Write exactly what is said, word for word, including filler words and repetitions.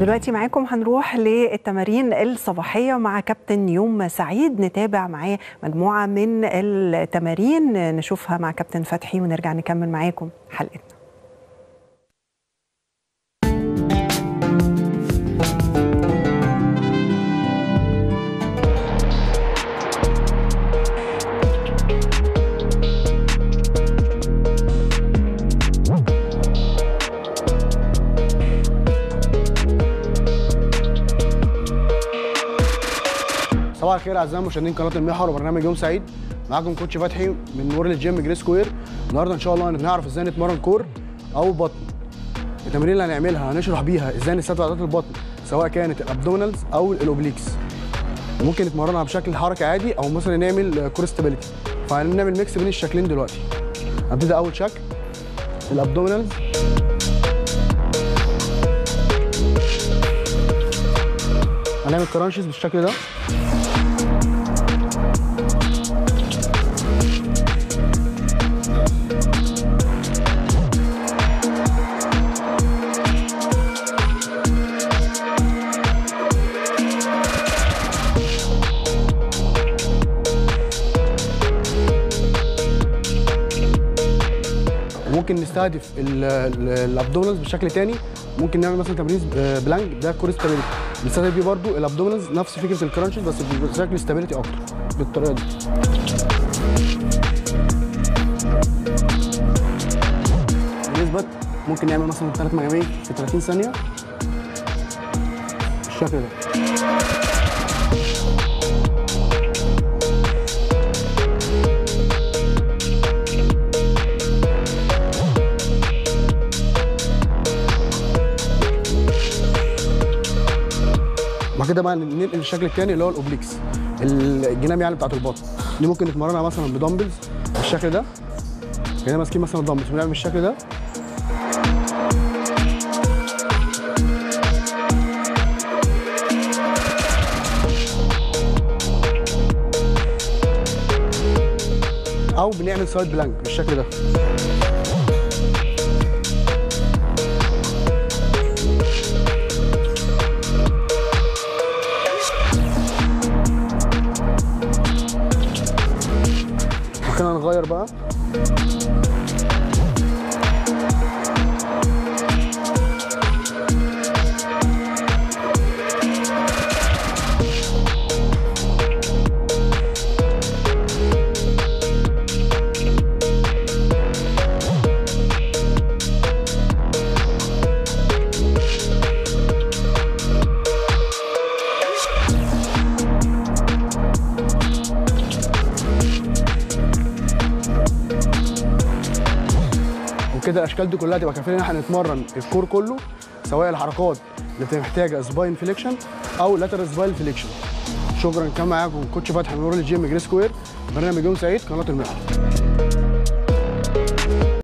ودلوقتي معاكم هنروح للتمارين الصباحية مع كابتن يوم سعيد، نتابع معاه مجموعة من التمارين نشوفها مع كابتن فتحي ونرجع نكمل معاكم حلقتنا. صباح الخير اعزائي مشاهدين قناه المحور وبرنامج يوم سعيد. معاكم كوتش فتحي من وورلد جيم جري سكوير. النهارده ان شاء الله هنعرف ازاي نتمرن كور او بطن. التمارين اللي هنعملها هنشرح بيها ازاي نستخدم عضلات البطن سواء كانت الابدومينالز او الاوبليكس. ممكن نتمرنها بشكل حركه عادي او مثلا نعمل كور ستابيليتي، فهنعمل ميكس بين الشكلين دلوقتي. هنبتدي اول شكل الابدومينالز. هنعمل كرانشز بالشكل ده. ممكن نستهدف الابدومينالز بشكل تاني، ممكن نعمل مثلا تمرين بلانك ده كور ستابيليتي، بنستهدف بيه برضو الابدومينالز نفس فكره الكرانشز بس بشكل ستابيليتي اكتر بالطريقه دي. بالنسبه ممكن نعمل مثلا ثلاث مجاميع في ثلاثين ثانيه بالشكل ده. بعد كده بقى ننقل الشكل الثاني اللي هو الاوبليكس، الجناب يعني بتاعت البطن. دي ممكن نتمرنها مثلا بدمبلز بالشكل ده. هنا ماسكين مثلا الدمبلز بنعمل بالشكل ده. او بنعمل سايد بلانك بالشكل ده. ممكن نغير بقى. كده الاشكال دي كلها تبقى كافيه ان احنا نتمرن الكور كله، سواء الحركات اللي بتبقى محتاجه سباين فليكشن او لاترال سباين فليكشن. شكرا. كان معاكم كوتش فتحي من وورلد جيم جري سكوير، برنامج يوم سعيد، قناه المحور.